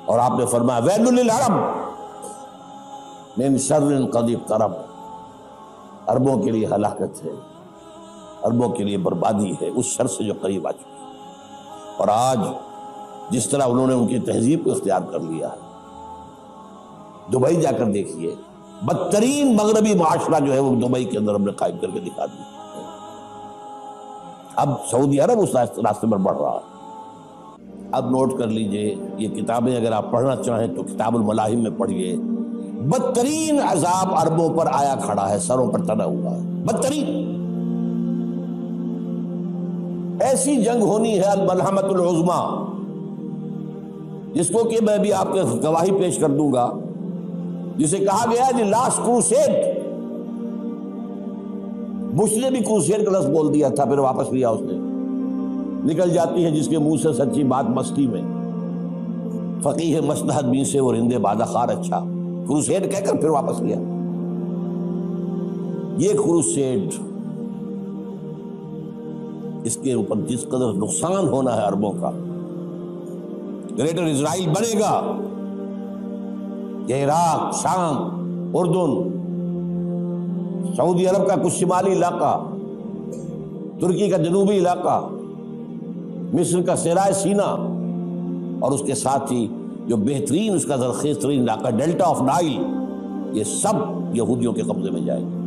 اور آپ نے فرمایا ویل للعرب من شر قد اقترب، عربوں کے لیے ہلاکت ہے، عربوں کے لیے بربادی ہے اس شر سے جو قریب آ چکی ہے۔ اور آج جس طرح انہوں نے ان کی تہذیب کو اختیار کر لیا ہے، دبئی جا کر دیکھیے، بدترین مغربی معاشرہ جو ہے وہ دبئی کے اندر ہم نے قائم کر کے دکھا دیا۔ اب سعودی عرب اس راستے پر بڑھ رہا ہے۔ اب نوٹ کر لیجئے، یہ کتابیں اگر آپ پڑھنا چاہیں تو کتاب الملاحم میں پڑھیے، بدترین عذاب عربوں پر آیا کھڑا ہے، سروں پر تنا ہوا ہے، بدترین۔ ایسی جنگ ہونی ہے الملحمۃ العظمیٰ، جس کو کہ میں بھی آپ کے گواہی پیش کر دوں گا، جسے کہا گیا ہے لاسٹ کروسیڈ۔ بش نے بھی کروسیڈ کا لفظ بول دیا تھا، پھر واپس لیا اس نے۔ نکل جاتی ہے جس کے منہ سے سچی بات مستی میں، فقیہ مصلحت بین سے وہ رندے بادہ خار اچھا، کروسیڈ کہہ کر پھر واپس لیا۔ یہ کروسیڈ، اس کے اوپر جس قدر نقصان ہونا ہے عربوں کا، گریٹر اسرائیل بنے گا، یہ عراق، شام، اردن، سعودی عرب کا کچھ شمالی علاقہ، ترکی کا جنوبی علاقہ، مصر کا صحرائے سینا، اور اس کے ساتھ ہی جو بہترین اس کا زرخیز ترین علاقہ ڈیلٹا آف نائل، یہ سب یہودیوں کے قبضے میں جائے گا۔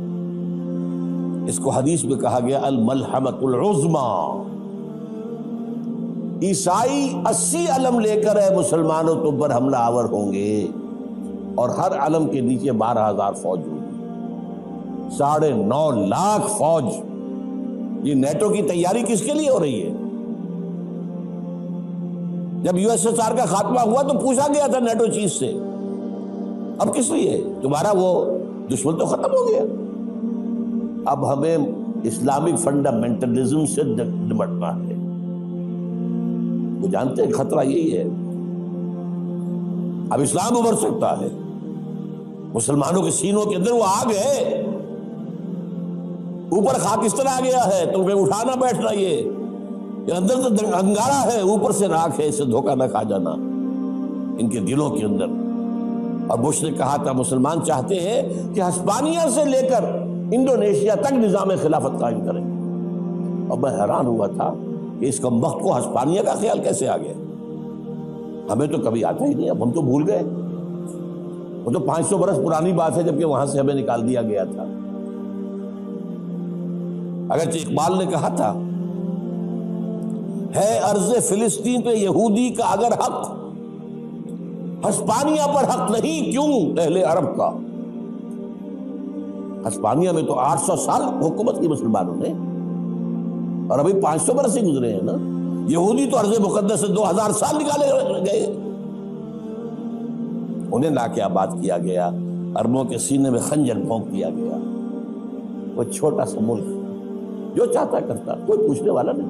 اس کو حدیث میں کہا گیا الملحمۃ العظمیٰ۔ عیسائی 80 علم لے کر مسلمانوں تم پر حملہ آور ہوں گے، اور ہر علم کے نیچے 12,000 فوج ہوگی، 9.5 لاکھ فوج۔ یہ نیٹو کی تیاری کس کے لیے ہو رہی ہے؟ جب USSR کا خاتمہ ہوا تو پوچھا گیا تھا نیٹو چیف سے، اب کس لیے؟ تمہارا وہ دشمن تو ختم ہو گیا، اب ہمیں اسلامک فنڈامنٹلزم سے نمٹنا ہے۔ وہ جانتے ہیں خطرہ یہی ہے، اب اسلام ابھر سکتا ہے، مسلمانوں کے سینوں کے اندر وہ آگ ہے، اوپر خاکستر آ گیا ہے، تو انہیں اٹھانا بیٹھنا، یہ اندر تو انگارہ ہے، اوپر سے راکھ ہے، اسے دھوکہ نہ کھا جانا ان کے دلوں کے اندر۔ اور بش نے کہا تھا مسلمان چاہتے ہیں کہ ہسپانیہ سے لے کر انڈونیشیا تک نظام خلافت قائم کریں، اور میں حیران ہوا تھا کہ اس کم وقت کو ہسپانیہ کا خیال کیسے آ گیا؟ ہمیں تو کبھی آتا ہی نہیں، اب ہم تو بھول گئے، وہ تو 500 برس پرانی بات ہے جبکہ وہاں سے ہمیں نکال دیا گیا تھا۔ اگرچہ اقبال نے کہا تھا ہے ارض فلسطین پہ یہودی کا اگر حق، ہسپانیہ پر حق نہیں کیوں اہل عرب کا؟ ہسپانیہ میں تو 800 سال حکومت کی مسلمانوں نے، اور ابھی 500 برس ہی گزرے ہیں نا۔ یہودی تو ارض مقدس سے 2000 سال نکالے گئے، انہیں لا کے آباد کیا گیا، عربوں کے سینے میں خنجر بھونک دیا گیا۔ وہ چھوٹا سا ملک جو چاہتا کرتا، کوئی پوچھنے والا نہیں۔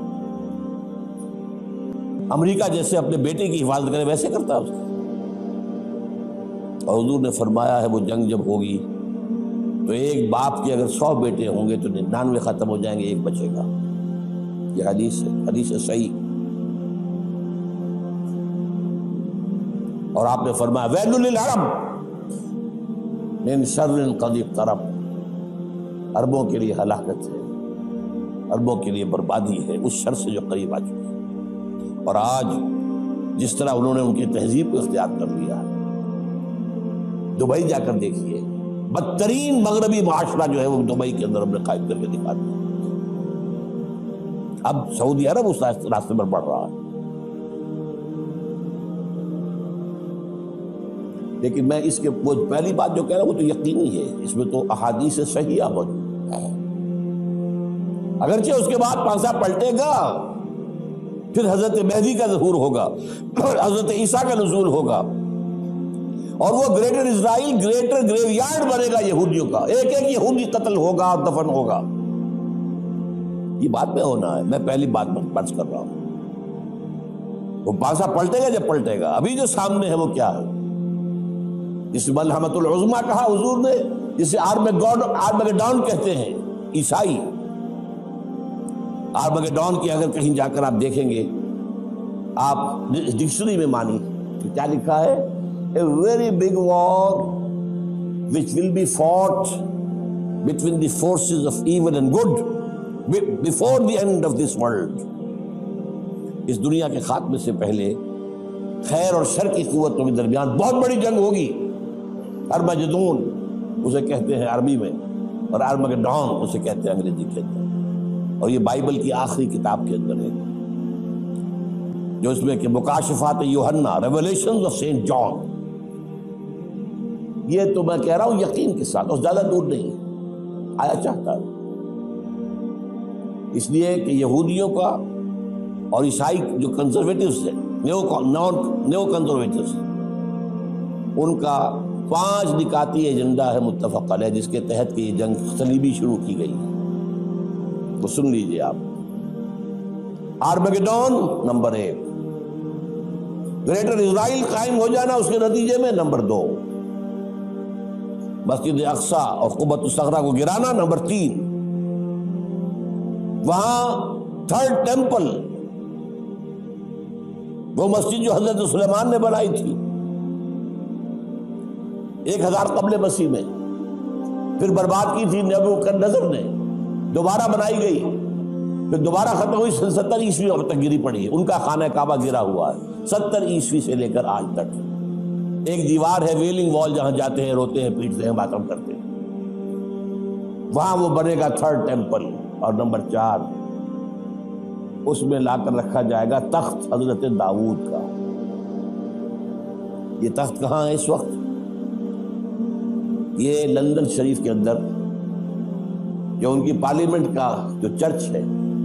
امریکہ جیسے اپنے بیٹے کی حفاظت کرے ویسے کرتا اس کا۔ اور حضور نے فرمایا ہے وہ جنگ جب ہوگی تو ایک باپ کے اگر 100 بیٹے ہوں گے تو 99 ختم ہو جائیں گے، ایک بچے گا۔ یہ حدیث ہے، حدیث صحیح۔ اور آپ نے فرمایا ویل للعرب من شر قد اقترب، عربوں کے لیے ہلاکت ہے، عربوں کے لیے بربادی ہے اس شر سے جو قریب آ چکی ہے۔ اور آج جس طرح انہوں نے ان کی تہذیب کو اختیار کر لیا ہے، دبئی جا کر دیکھیے، بدترین مغربی معاشرہ جو ہے وہ دبئی کے اندر ہم نے قائم کر کے دکھا دیا۔ اب سعودی عرب اس راستے پر بڑھ رہا ہے۔ لیکن میں اس کے وہ پہلی بات جو کہہ رہا ہوں وہ تو یقینی ہے، اس میں تو احادیث صحیحہ موجود ہے۔ اگرچہ اس کے بعد پانسا پلٹے گا، پھر حضرت مہدی کا ظہور ہوگا، حضرت عیسیٰ کا نزول ہوگا، اور وہ greater Israel greater graveyard بنے گا یہودیوں کا، ایک ایک یہودی قتل ہوگا اور دفن ہوگا۔ یہ بات میں ہونا ہے، میں پہلی بات بات کر رہا ہوں۔ وہ پانسا پلٹے گا جب پلٹے گا، ابھی جو سامنے ہے وہ کیا ہے؟ جس ملحمۃ العظمیٰ کہا حضور نے، جسے آرمگیڈون کہتے ہیں عیسائی۔ آرمگیڈون کی اگر کہیں جا کر آپ دیکھیں گے، آپ ڈکشنری میں مانی کیا لکھا ہے؟ A very big war which will be fought between the forces of evil and good before the end of this world. اس دنیا کے خاتمے سے پہلے خیر اور شر کی قوتوں کے درمیان بہت بڑی جنگ ہوگی. ارمجدون اسے کہتے ہیں عربی میں، اور ارمگڈون اسے کہتے ہیں انگریزی کے اندر. اور یہ بائبل کی آخری کتاب کے اندر ہے، جو اس میں کہ مکاشفات یوحنا، ریویلیشنز آف سینٹ جان. یہ تو میں کہہ رہا ہوں یقین کے ساتھ، اور زیادہ دور نہیں آیا چاہتا ہے. اس لیے کہ یہودیوں کا اور عیسائی جو کنزرویٹوز ہیں، نیو کنزرویٹوز، ان کا 5 نکاتی ایجنڈا ہے متفق علیہ، جس کے تحت کہ یہ جنگ صلیبی شروع کی گئی ہے. وہ سن لیجئے آپ. آرمیگیڈون نمبر 1، گریٹر اسرائیل قائم ہو جانا اس کے نتیجے میں نمبر 2، مسجد اقصی اور قبۃ الصخرہ کو گرانا نمبر 3، وہاں 3rd ٹیمپل، وہ مسجد جو حضرت سلیمان نے بنائی تھی 1000 قبل مسیح میں، پھر برباد کی تھی نبوکدنضر نے، دوبارہ بنائی گئی، پھر دوبارہ ختم ہوئی 70 عیسوی تک گری پڑی ہے. ان کا خانہ کعبہ گرا ہوا ہے 70 عیسوی سے لے کر آج تک. ایک دیوار ہے ویلنگ وال، جہاں جاتے ہیں، روتے ہیں، پیٹتے ہیں، ماتم کرتے ہیں. وہاں وہ بنے گا 3rd ٹیمپل. اور نمبر 4، اس میں لا کر رکھا جائے گا تخت حضرت داؤد کا. یہ تخت کہاں ہے اس وقت؟ یہ لندن شریف کے اندر، جو ان کی پارلیمنٹ کا جو چرچ ہے،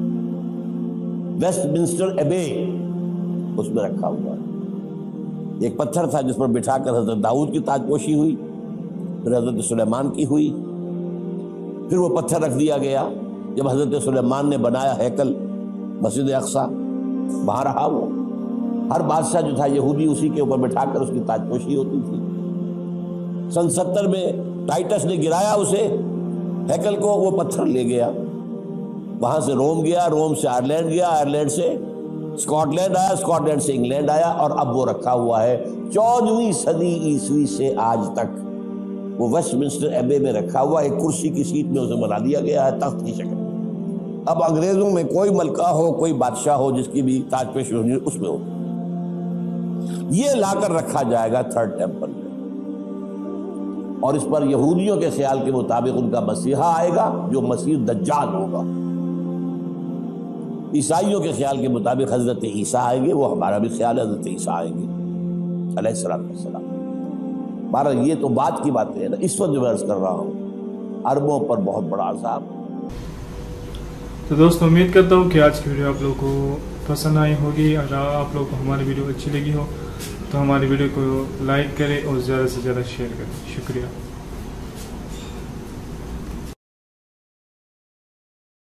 ویسٹ منسٹر ایبے، اس میں رکھا ہوا ہے. ایک پتھر تھا جس پر بٹھا کر حضرت داؤد کی تاج پوشی ہوئی، پھر حضرت سلیمان کی ہوئی، پھر وہ پتھر رکھ دیا گیا جب حضرت سلیمان نے بنایا ہیکل مسجد اقصی، وہاں رہا وہ. ہر بادشاہ جو تھا یہودی اسی کے اوپر بٹھا کر اس کی تاج پوشی ہوتی تھی. سن 70 میں ٹائٹس نے گرایا اسے ہیکل کو، وہ پتھر لے گیا، وہاں سے روم گیا، روم سے آئرلینڈ گیا، آئرلینڈ سے اسکاٹ لینڈ آیا، اسکاٹ لینڈ سے انگلینڈ آیا، اور اب وہ رکھا ہوا ہے 14ویں صدی عیسوی سے آج تک. وہ ویسٹ منسٹر ایبے میں رکھا ہوا، ایک کرسی کی سیٹ میں اسے بنا دیا گیا ہے تخت کی شکل. اب انگریزوں میں کوئی ملکہ ہو، کوئی بادشاہ ہو جس کی بھی تاج پوشی ہونی اس میں ہو، یہ لا کر رکھا جائے گا 3rd ٹیمپل میں. اور اس پر یہودیوں کے خیال کے مطابق ان کا مسیحا آئے گا جو مسیح دجال ہوگا. عیسائیوں کے خیال کے مطابق حضرت عیسیٰ آئیں گے، وہ ہمارا بھی خیال ہے حضرت عیسیٰ آئیں گے علیہ السلام. بہرحال یہ تو بعد کی باتیں ہیں نا، اس وقت جو میں عرض کر رہا ہوں عربوں پر بہت بڑا عذاب. تو دوستو امید کرتا ہوں کہ آج کی ویڈیو آپ لوگوں کو پسند آئی ہوگی. اگر آپ لوگوں کو ہماری ویڈیو اچھی لگی ہو تو ہماری ویڈیو کو لائک کریں اور زیادہ سے زیادہ شیئر کریں. شکریہ.